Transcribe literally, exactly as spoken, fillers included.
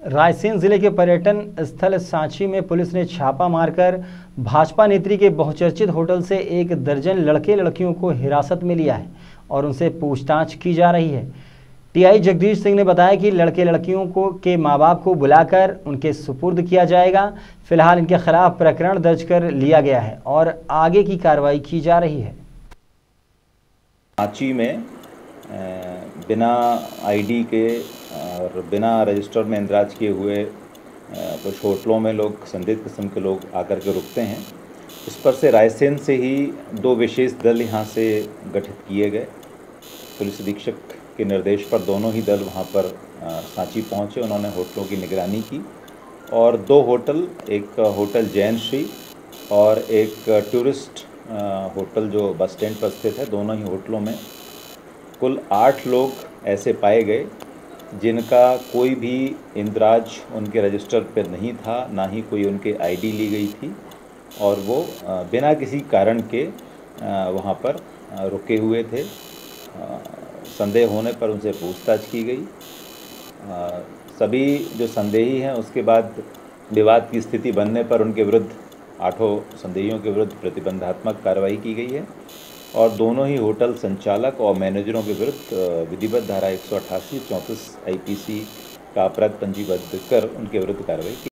रायसेन जिले के पर्यटन स्थल सांची में पुलिस ने छापा मारकर भाजपा नेत्री के बहुचर्चित होटल से एक दर्जन लड़के लड़कियों को हिरासत में लिया है और उनसे पूछताछ की जा रही है। टीआई जगदीश सिंह ने बताया कि लड़के लड़कियों को के मां बाप को बुलाकर उनके सुपुर्द किया जाएगा। फिलहाल इनके खिलाफ प्रकरण दर्ज कर लिया गया है और आगे की कार्रवाई की जा रही है। सांची में बिना आईडी के और बिना रजिस्टर में इंदराज किए हुए कुछ होटलों में लोग संदिग्ध किस्म के लोग आकर के रुकते हैं। इस पर से रायसेन से ही दो विशेष दल यहाँ से गठित किए गए। पुलिस अधीक्षक के निर्देश पर दोनों ही दल वहाँ पर सांची पहुँचे। उन्होंने होटलों की निगरानी की और दो होटल, एक होटल जैन श्री और एक टूरिस्ट होटल जो बस स्टैंड पर स्थित है, दोनों ही होटलों में कुल आठ लोग ऐसे पाए गए जिनका कोई भी इंदराज उनके रजिस्टर पर नहीं था, ना ही कोई उनके आईडी ली गई थी और वो बिना किसी कारण के वहाँ पर रुके हुए थे। संदेह होने पर उनसे पूछताछ की गई। सभी जो संदेही हैं उसके बाद विवाद की स्थिति बनने पर उनके विरुद्ध आठों संदेहियों के विरुद्ध प्रतिबंधात्मक कार्रवाई की गई है और दोनों ही होटल संचालक और मैनेजरों के विरुद्ध विधिवत धारा एक सौ अट्ठासी चौंतीस आईपीसी का अपराध पंजीबद्ध कर उनके विरुद्ध कार्रवाई की।